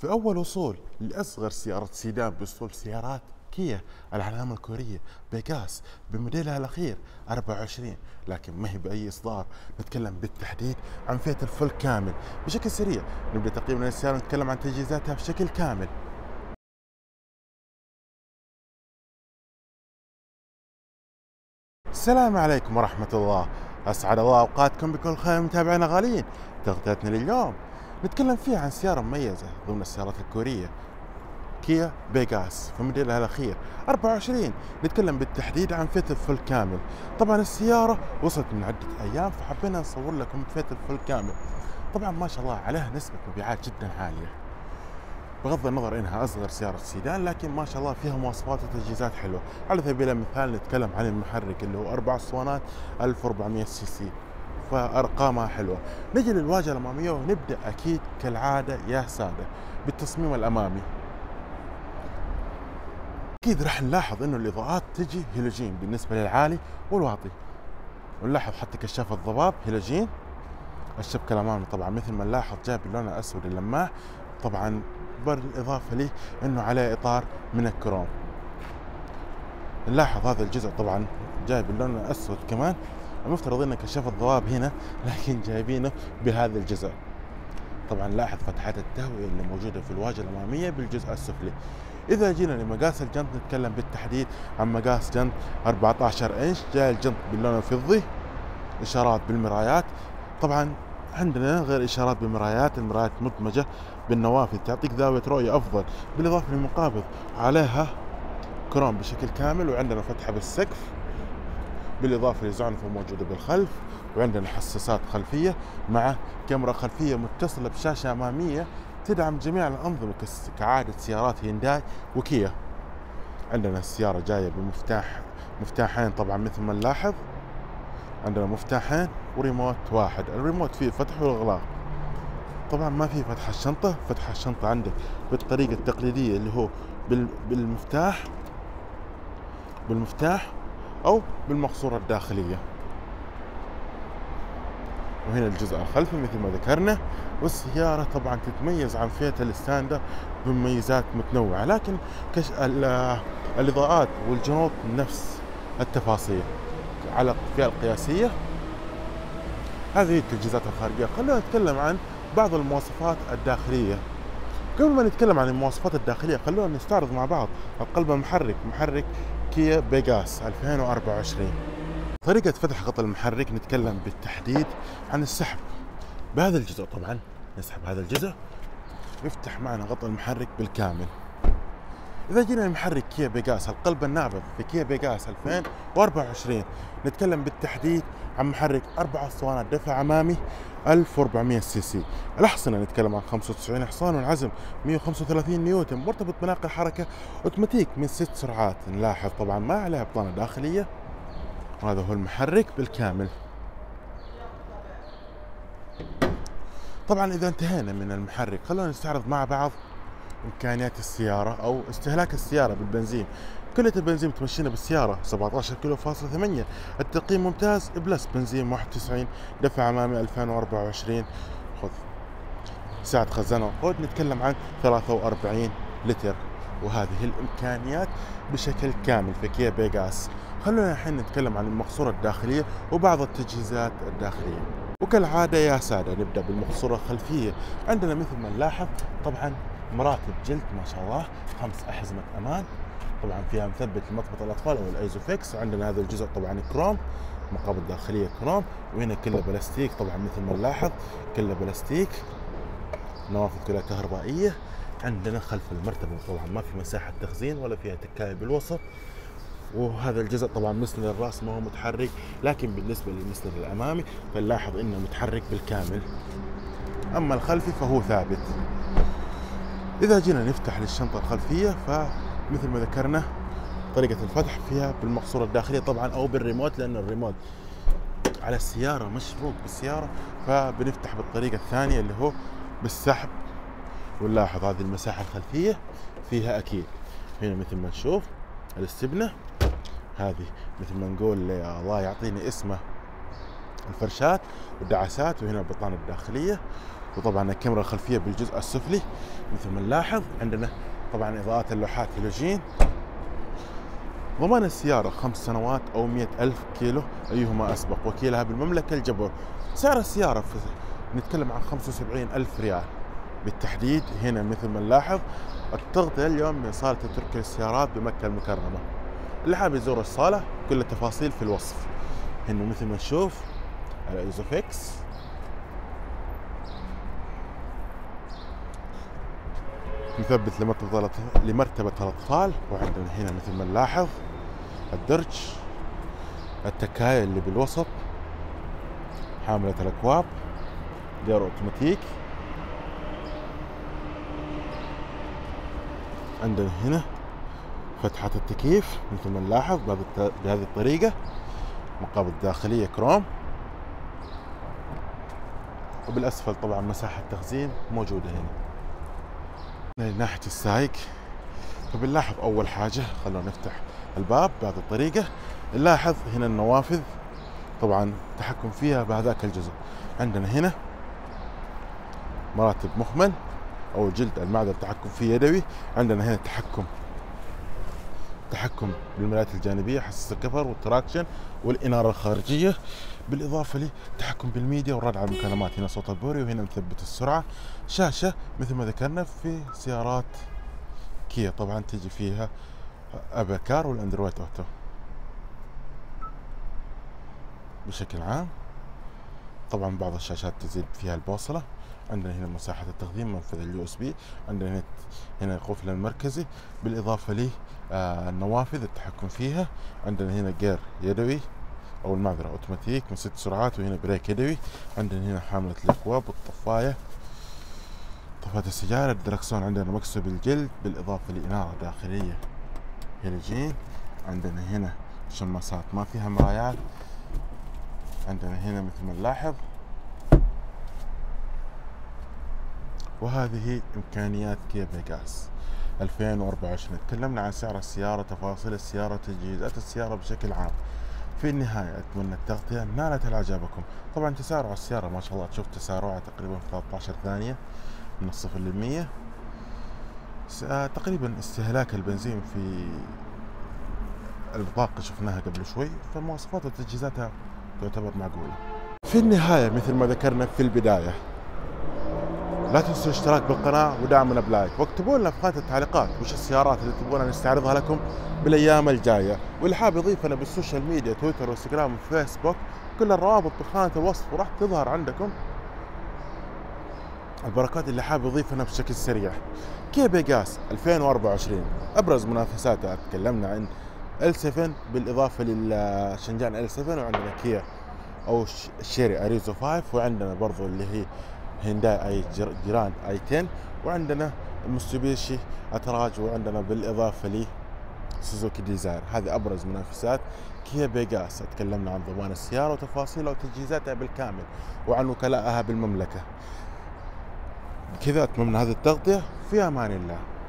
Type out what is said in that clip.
في أول وصول لأصغر سيارة سيدان بأسطول سيارات كيا العلامة الكورية بيجاس بموديلها الأخير 24، لكن ما هي بأي إصدار. نتكلم بالتحديد عن فئة الفل كامل. بشكل سريع نبدأ تقييمنا للسيارة، نتكلم عن تجهيزاتها بشكل كامل. السلام عليكم ورحمة الله، أسعد الله أوقاتكم بكل خير متابعينا غاليين. تغطيتنا لليوم نتكلم فيها عن سيارة مميزة ضمن السيارات الكورية، كيا بيجاس في موديلها الأخير 24. نتكلم بالتحديد عن فئة الفل كامل. طبعا السيارة وصلت من عدة أيام، فحبينا نصور لكم فئة الفل كامل. طبعا ما شاء الله عليها نسبة مبيعات جدا عالية، بغض النظر انها اصغر سيارة سيدان، لكن ما شاء الله فيها مواصفات وتجهيزات حلوة. على سبيل المثال نتكلم عن المحرك اللي هو 4 اسطوانات 1400 سي سي، فارقامها حلوة. نجي للواجهة الامامية ونبدأ اكيد كالعادة يا سادة بالتصميم الامامي. اكيد راح نلاحظ انه الاضاءات تجي هيلوجين بالنسبة للعالي والواطي، ونلاحظ حتى كشاف الضباب هيلوجين. الشبكة الامامي طبعا مثل ما نلاحظ جاي باللون الاسود اللماع، طبعا بالإضافة لي أنه عليه إطار من الكروم. نلاحظ هذا الجزء طبعا جاي باللون الأسود كمان، المفترض أن كشاف الضباب هنا لكن جايبينه بهذا الجزء. طبعا لاحظ فتحات التهوية اللي موجودة في الواجهة الأمامية بالجزء السفلي. إذا جينا لمقاس الجنط نتكلم بالتحديد عن مقاس جنط 14 إنش، جاي الجنط باللون الفضي، إشارات بالمرايات. طبعا عندنا غير إشارات بالمرايات، المرايات مدمجة بالنوافذ تعطيك زاوية رؤية أفضل، بالإضافة للمقابض عليها كروم بشكل كامل، وعندنا فتحة بالسقف بالإضافة لزعنفة موجودة بالخلف، وعندنا حساسات خلفية مع كاميرا خلفية متصلة بشاشة أمامية تدعم جميع الأنظمة كعادة سيارات هيونداي وكيا. عندنا السيارة جاية مفتاحين طبعا مثل ما نلاحظ، عندنا مفتاحين وريموت واحد. الريموت فيه فتح والإغلاق. طبعا ما في فتح الشنطة، فتح الشنطة عندك بالطريقة التقليدية اللي هو بالمفتاح أو بالمقصورة الداخلية. وهنا الجزء الخلفي مثل ما ذكرنا. والسيارة طبعا تتميز عن فئة الستاندر بمميزات متنوعة، لكن الإضاءات والجنوط نفس التفاصيل على الفئة القياسية. هذه التجهيزات الخارجية. خلونا نتكلم عن بعض المواصفات الداخلية. قبل ما نتكلم عن المواصفات الداخلية خلونا نستعرض مع بعض القلب المحرك، محرك كيا بيجاس 2024. طريقة فتح غطاء المحرك نتكلم بالتحديد عن السحب بهذا الجزء. طبعا نسحب هذا الجزء يفتح معنا غطاء المحرك بالكامل. إذا جينا لمحرك كيا بيجاس القلب النابض في كيا بيجاس 2024، نتكلم بالتحديد عن محرك 4 اسطوانات دفع أمامي 1400 سي سي. الأحصنة نتكلم عن 95 حصان، والعزم 135 نيوتن، مرتبط بناقل حركة أوتوماتيك من 6 سرعات. نلاحظ طبعا ما عليها بطانة داخلية، وهذا هو المحرك بالكامل. طبعا إذا انتهينا من المحرك خلونا نستعرض مع بعض إمكانيات السيارة أو استهلاك السيارة بالبنزين. كلية البنزين تمشينا بالسيارة 17 كيلو فاصلة 8. التقييم ممتاز بلس بنزين 91، دفع أمامي 2024. خذ سعة خزانة وقود نتكلم عن 43 لتر. وهذه الإمكانيات بشكل كامل في كيا بيجاس. خلونا الحين نتكلم عن المقصورة الداخلية وبعض التجهيزات الداخلية. وكالعادة يا سادة نبدأ بالمقصورة الخلفية. عندنا مثل ما نلاحظ طبعا مراتب جلد ما شاء الله، 5 أحزمة أمان، طبعا فيها مثبت لمطبخ الأطفال أو الأيزوفيكس. عندنا هذا الجزء طبعا كروم، مقابض داخلية كروم، وهنا كله بلاستيك طبعا مثل ما نلاحظ كله بلاستيك. نوافذ كلها كهربائية. عندنا خلف المرتبة طبعا ما في مساحة تخزين ولا فيها تكاية بالوسط. وهذا الجزء طبعا مسند الراس ما هو متحرك، لكن بالنسبة للمسند الأمامي فنلاحظ إنه متحرك بالكامل، أما الخلفي فهو ثابت. إذا جينا نفتح للشنطة الخلفية فمثل ما ذكرنا طريقة الفتح فيها بالمقصورة الداخلية طبعا أو بالريموت، لأن الريموت على السيارة مشبوك بالسيارة، فبنفتح بالطريقة الثانية اللي هو بالسحب. ونلاحظ هذه المساحة الخلفية فيها أكيد هنا مثل ما نشوف الاستبنة، هذه مثل ما نقول الله يعطيني اسمه الفرشات والدعسات، وهنا البطانة الداخلية. وطبعا الكاميرا الخلفية بالجزء السفلي مثل ما نلاحظ. عندنا طبعا إضاءات اللوحات هالوجين. ضمان السيارة 5 سنوات أو 100,000 كيلو أيهما أسبق. وكيلها بالمملكة الجبر. سعر السيارة نتكلم عن 75,000 ريال بالتحديد. هنا مثل ما نلاحظ التغطية اليوم من صالة تركي للسيارات بمكة المكرمة. اللي حاب يزور الصالة كل التفاصيل في الوصف. هنا مثل ما نشوف الايزوفيكس، مثبت لمرتبة الأطفال. وعندنا هنا مثل ما نلاحظ الدرج، التكاية اللي بالوسط، حاملة الأكواب، جير أوتوماتيك. عندنا هنا فتحة التكييف مثل ما نلاحظ بهذه الطريقة، مقابض داخلية كروم. وبالأسفل طبعا مساحة تخزين موجودة هنا. من ناحية السايق فبنلاحظ أول حاجة، خلونا نفتح الباب بهذه الطريقة. نلاحظ هنا النوافذ طبعا تحكم فيها بهذاك الجزء. عندنا هنا مراتب مخمل أو جلد المعدن التحكم فيه يدوي. عندنا هنا تحكم بالمرايات الجانبية، حساس الكفر والتراكشن والإنارة الخارجية، بالإضافة لتحكم بالميديا والرد على المكالمات. هنا صوت البوري، وهنا مثبت السرعة. شاشة مثل ما ذكرنا في سيارات كيا طبعا تجي فيها أبل كار والأندرويد أوتو بشكل عام. طبعا بعض الشاشات تزيد فيها البوصلة. عندنا هنا مساحة التخزين، منفذ اليو اس بي. عندنا هنا القفل المركزي، بالإضافة لي النوافذ التحكم فيها. عندنا هنا جير يدوي أو المعذرة أوتوماتيك من 6 سرعات، وهنا بريك يدوي. عندنا هنا حاملة الأكواب والطفاية، طفاية السيارة. الدركسون عندنا مكسب الجلد، بالإضافة لإنارة داخلية هالوجين. عندنا هنا شماسات ما فيها مرايات. عندنا هنا مثل ما نلاحظ. وهذه إمكانيات كيا بيجاس 2024. تكلمنا عن سعر السيارة، تفاصيل السيارة، تجهيزات السيارة بشكل عام. في النهاية أتمنى التغطية نالت إعجابكم. طبعا تسارع السيارة ما شاء الله، تشوف تسارعها تقريبا 13 ثانية من الصفر للمية. تقريبا استهلاك البنزين في البطاقة شفناها قبل شوي، فمواصفات وتجهيزاتها تعتبر معقولة. في النهاية مثل ما ذكرنا في البداية، لا تنسوا الاشتراك بالقناة ودعمنا بلايك، واكتبوا لنا في خانة التعليقات وش السيارات اللي تبغونا نستعرضها لكم بالأيام الجاية. واللي حاب يضيفنا بالسوشيال ميديا تويتر وانستغرام وفيسبوك، كل الروابط بخانة الوصف وراح تظهر عندكم. البركات اللي حاب يضيفنا بشكل سريع. كيا بيجاس 2024 أبرز منافساتها تكلمنا عن L7 بالإضافة للشنجان L7، وعندنا كيا أو الشيري أريزو 5، وعندنا برضو اللي هي هينداي اي جيران اي 10، وعندنا موتسوبيشي اتراج، وعندنا بالاضافه لي سوزوكي ديزاير. هذه ابرز منافسات كيا بيجاس. تكلمنا عن ضمان السياره وتفاصيلها وتجهيزاتها بالكامل، وعن وكلائها بالمملكه. كذا اتممنا هذه التغطيه. في امان الله.